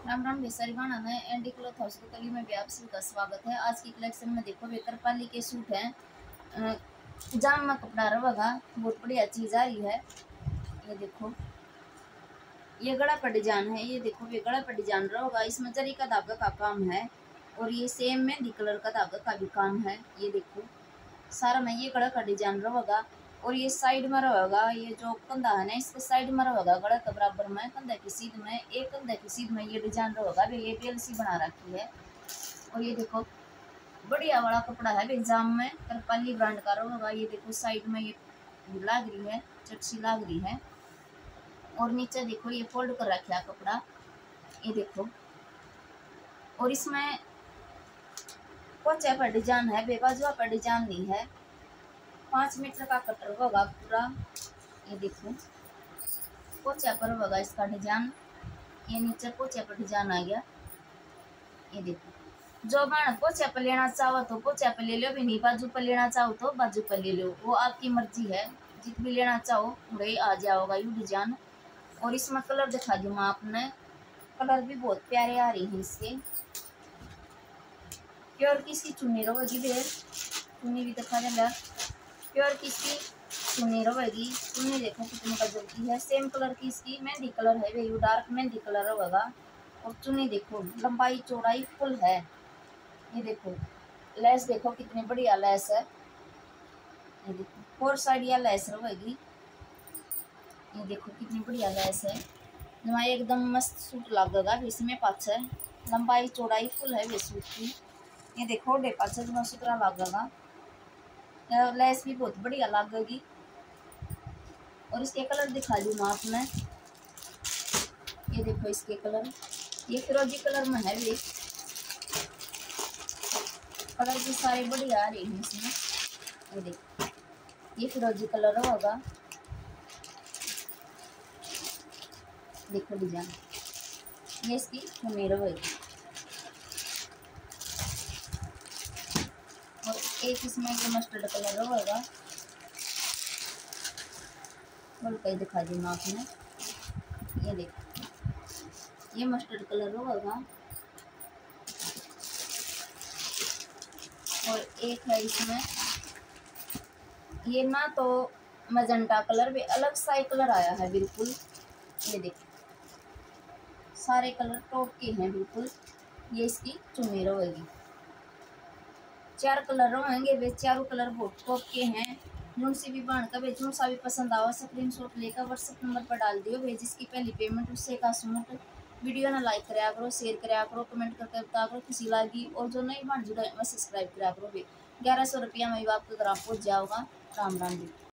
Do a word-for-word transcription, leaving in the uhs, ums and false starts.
राम राम बेसारी बाणा है Andy cloth house के कली में भी आप सभी का स्वागत है। आज की कलेक्शन में देखो बेकर पाली के सूट हैं, जाम में कपड़ा रवेगा, बहुत बढ़िया चीज आ रही है। ये देखो ये गला पर डिजाइन है, ये देखो ये गला पर डिजाइन रहेगा, इसमें जरी का धागा का काम है और ये सेम मेहंदी कलर का धागा का भी काम है। ये देखो सारा में ये गला का डिजाइन रहेगा और ये साइड में रहेगा, ये जो कंधा है ना इसके साइड में रहेगा, गला के बराबर में कंधा की सीध में, एक कंधा की सीध में ये डिजाइन रहेगा। ये बेल सी बना रखी है और ये देखो बढ़िया वाला कपड़ा है भाई, जाम में करपाली ब्रांड का रहेगा। ये देखो साइड में ये लाग रही है, चटसी लाग रही है और नीचे देखो ये फोल्ड कर रखा है कपड़ा। ये देखो और इसमें पोचा पर डिजाइन है, बेबाजुआ पर डिजाइन नहीं है। पाँच मीटर का कटर होगा पूरा। ये देखो पोचा पर होगा इसका डिजाइन, ये नीचे पोचा पर डिजाइन आ गया। ये देखो जो बाण पोचा पर लेना चाहो तो पोचा पर ले लो, भी नहीं बाजू पर लेना चाहो तो बाजू पर ले लो, वो आपकी मर्जी है। जित भी लेना चाहो वही आ जाओगा यू डिजाइन। और इसमें कलर दिखा दूँ मैं आपने, कलर भी बहुत प्यारे आ रही है इसके। प्योर की इसकी चुन्नी रहेगी, फिर चुन्नी भी दिखा देगा। प्योर की इसकी चुन्नी रहेगी, चुन्नी देखो कितनी गजब की है। सेम कलर की इसकी मेहंदी कलर है, वे डार्क मेहंदी कलर रहेगा। और चुन्नी देखो लंबाई चौड़ाई फुल है। ये देखो लेस देखो कितनी बढ़िया लेस है। ये देखो फोर साइड या लेस रहेगी। ये देखो कितनी बढ़िया लेस है, जमा एकदम मस्त सूट लगेगा। इसमें पाछे लंबाई चौड़ाई फुल है वे सूट की। ये देखो डे पाछे जमा सुतरा लगेगा, लेस भी बहुत बढ़िया लगेगी। और इसके कलर दिखा दूँ मैं आपने, ये देखो इसके कलर, ये फिरोजी कलर में है, भी कलर भी सारे बढ़िया आ रहे हैं इसमें। ये देखो ये फिरोजी कलर होगा, देखो डिजाइन, ये इसकी चुन्नी रहेगी। और एक इसमें ये मस्टर्ड कलर रहेगा, और कहीं दिखा दी मैं आपने। ये देखो ये मस्टर्ड कलर रहेगा और एक है इसमें ये ना तो मजेंटा कलर भी अलग सा ही कलर आया है बिल्कुल। ये देखो सारे कलर टॉप के हैं बिल्कुल। ये इसकी चुन्नी रहेगी, चार कलर रहेंगे, वे चारों कलर बहुत टॉप के हैं। जून से भी बांध कर जून सा भी पसंद आवा स्क्रीन शॉट लेकर व्हाट्सएप नंबर पर डाल दियो। वे जिसकी पहली पेमेंट उससे का सूट। वीडियो ना लाइक कराया करो, शेयर कराया करो, कमेंट करके बता करो किसी लागी। और जो नई बांध जुड़ा है सब्सक्राइब कराया करो। वे ग्यारह सौ रुपया में आपके घर पहुँच जाओगा। राम राम जी।